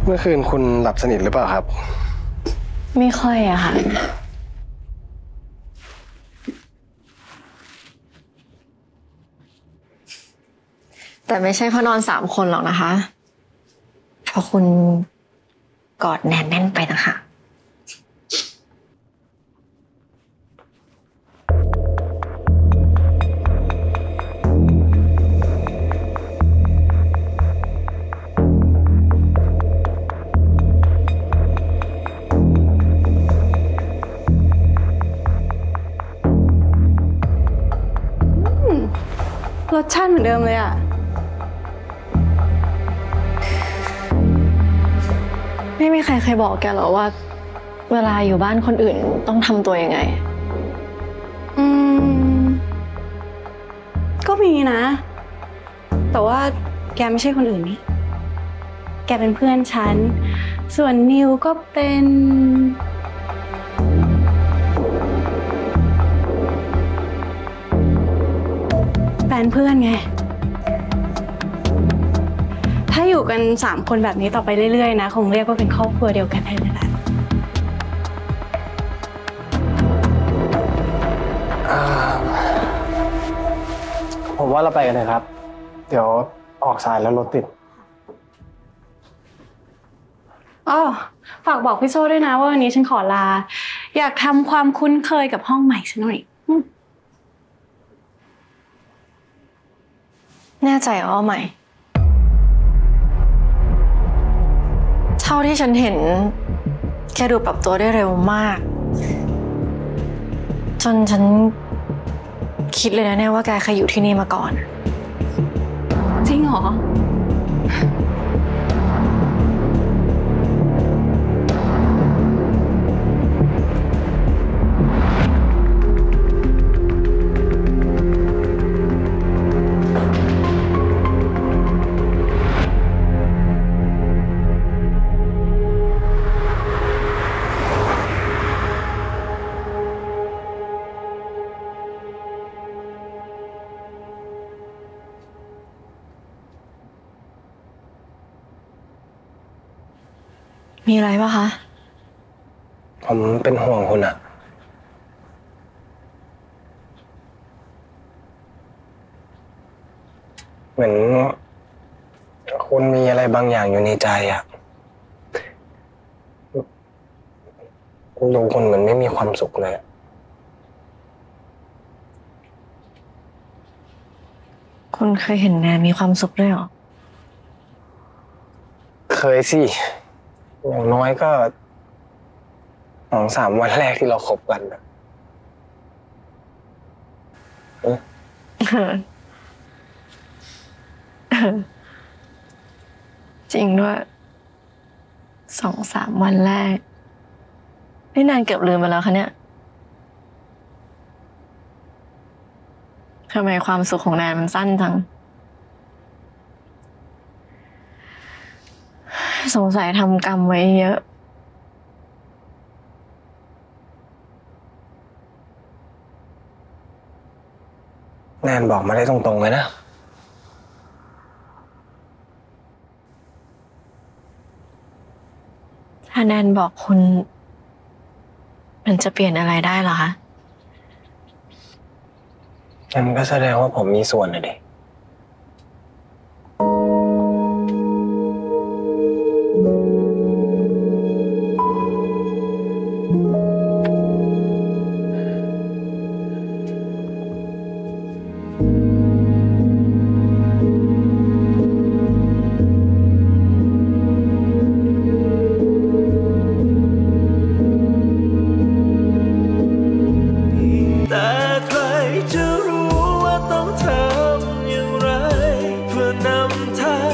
เมื่อคืนคุณหลับสนิทหรือเปล่าครับไม่ค่อยอะค่ะแต่ไม่ใช่เพราะนอน3 คนหรอกนะคะเพราะคุณกอดแน่นแน่นไปนะคะรสชาติเหมือนเดิมเลยอะไม่มีใครเคยบอกแกหรอว่าเวลาอยู่บ้านคนอื่นต้องทำตัวยังไงก็มีนะ แต่ว่าแกไม่ใช่คนอื่นนี่แกเป็นเพื่อนฉันส่วนนิวก็เป็นแฟนเพื่อนไงถ้าอยู่กัน3 คนแบบนี้ต่อไปเรื่อยๆนะคงเรียกว่าเป็นครอบครัวเดียวกันได้เลยแหละผมว่าเราไปกันเลยครับเดี๋ยวออกสายแล้วรถติดอ๋อฝากบอกพี่โซ่ด้วยนะว่าวันนี้ฉันขอลาอยากทำความคุ้นเคยกับห้องใหม่ฉันหน่อยแน่ใจว่าใหม่เท่าที่ฉันเห็นแกดูปรับตัวได้เร็วมากจนฉันคิดเลยนะเนี่ยว่าแกเคยอยู่ที่นี่มาก่อนจริงเหรอมีอะไรป่ะคะผมเป็นห่วงคุณอะเหมือนคุณมีอะไรบางอย่างอยู่ในใจอะดูคุณเหมือนไม่มีความสุขเลยคุณเคยเห็นแนนมีความสุขด้วยเหรอเคยสิอย่างน้อยก็2-3 วันแรกที่เราคบกันนะจริงด้วย2-3 วันแรกนี่นานเกือบลืมไปแล้วคะเนี่ยทำไมความสุขของแนนมันสั้นจังสงสัยทำกรรมไว้เยอะแนนบอกมาได้ตรงๆเลยนะถ้าแนนบอกคุณมันจะเปลี่ยนอะไรได้เหรอคะงั้นก็แสดงว่าผมมีส่วนเลยดิจะรู้ว่าต้องทำอย่างไรเพื่อนำทาง